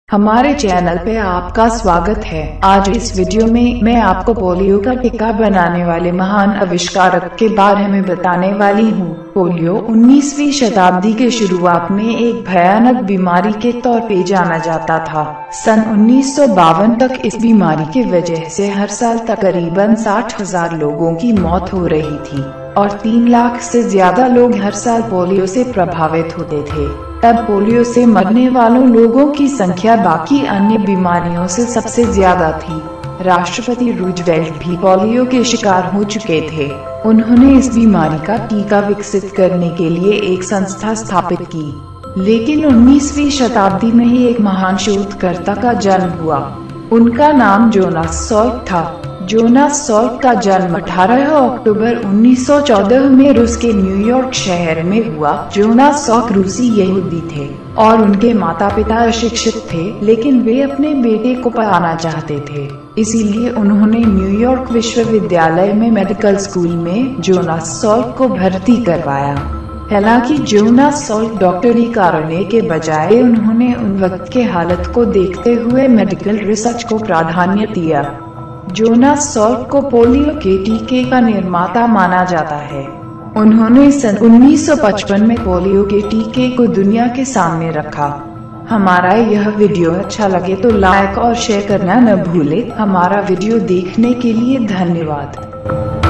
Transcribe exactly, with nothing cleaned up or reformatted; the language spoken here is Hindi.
हमारे चैनल पे आपका स्वागत है। आज इस वीडियो में मैं आपको पोलियो का टीका बनाने वाले महान आविष्कारक के बारे में बताने वाली हूँ। पोलियो उन्नीसवीं शताब्दी के शुरुआत में एक भयानक बीमारी के तौर पे जाना जाता था। सन उन्नीस सौ बावन तक इस बीमारी की वजह से हर साल तकरीबन साठ हजार लोगों की मौत हो रही थी और तीन लाख से ज्यादा लोग हर साल पोलियो से प्रभावित होते थे। तब पोलियो से मरने वालों लोगों की संख्या बाकी अन्य बीमारियों से सबसे ज्यादा थी। राष्ट्रपति रूजवेल्ट भी पोलियो के शिकार हो चुके थे। उन्होंने इस बीमारी का टीका विकसित करने के लिए एक संस्था स्थापित की, लेकिन उन्नीसवीं शताब्दी में ही एक महान शोधकर्ता का जन्म हुआ। उनका नाम जोनास सॉल्क था। जोनास सॉल्क का जन्म अठारह अक्टूबर उन्नीस सौ चौदह में रूस के न्यूयॉर्क शहर में हुआ। जोनास सॉल्क रूसी यहूदी थे और उनके माता पिता अशिक्षित थे, लेकिन वे अपने बेटे को पढ़ाना चाहते थे। इसीलिए उन्होंने न्यूयॉर्क विश्वविद्यालय में मेडिकल स्कूल में जोनास सॉल्क को भर्ती करवाया। हालांकि जोनास सॉल्क डॉक्टरी करने के बजाय उन्होंने उन वक्त के हालत को देखते हुए मेडिकल रिसर्च को प्राधान्य दिया। जोनास सॉल्क को पोलियो के टीके का निर्माता माना जाता है। उन्होंने सन उन्नीस सौ पचपन में पोलियो के टीके को दुनिया के सामने रखा। हमारा यह वीडियो अच्छा लगे तो लाइक और शेयर करना न भूलें। हमारा वीडियो देखने के लिए धन्यवाद।